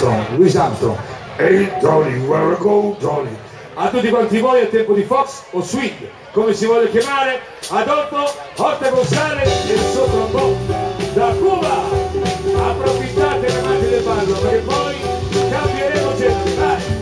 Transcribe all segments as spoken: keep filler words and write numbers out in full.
Armstrong, Louis Armstrong. Hey Tony, where go Tony? A tutti quanti voi è tempo di fox o swing, come si vuole chiamare, Adolfo Horta Gonzalez e il suo trombone da Cuba. Approfittate le mani del ballo perché poi cambieremo genere, vai!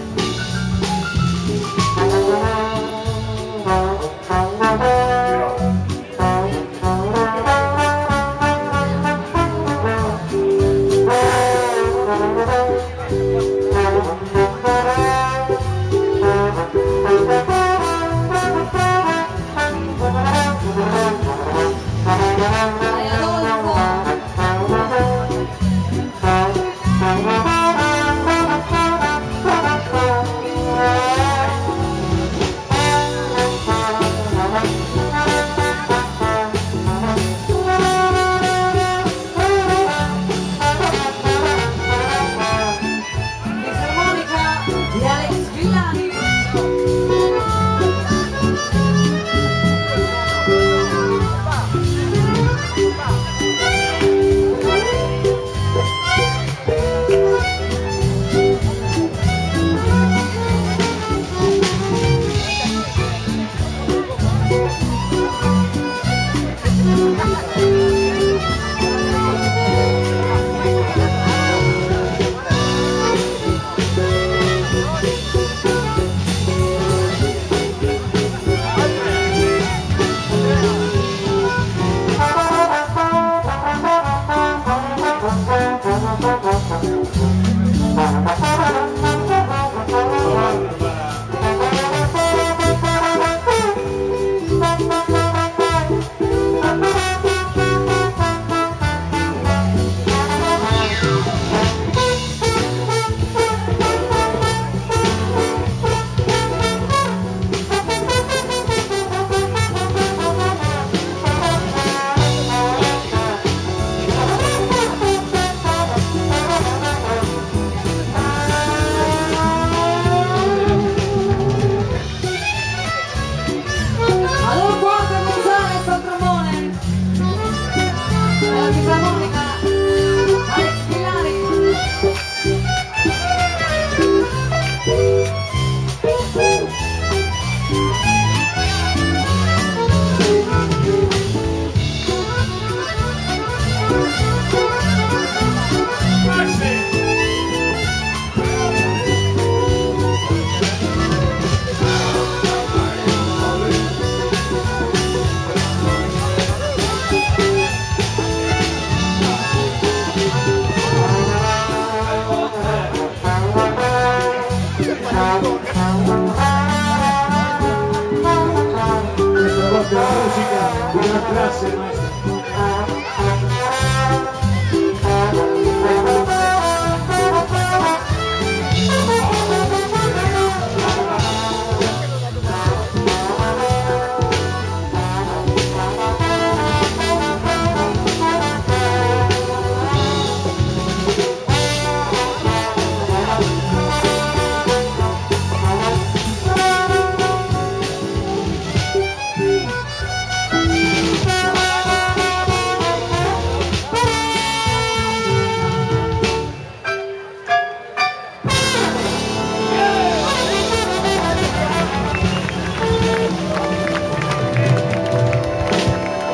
La musica di una classe maestra.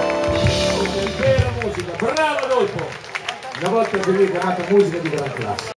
Bravo Adolfo! Una volta che lui ha chiamato musica di gran classe.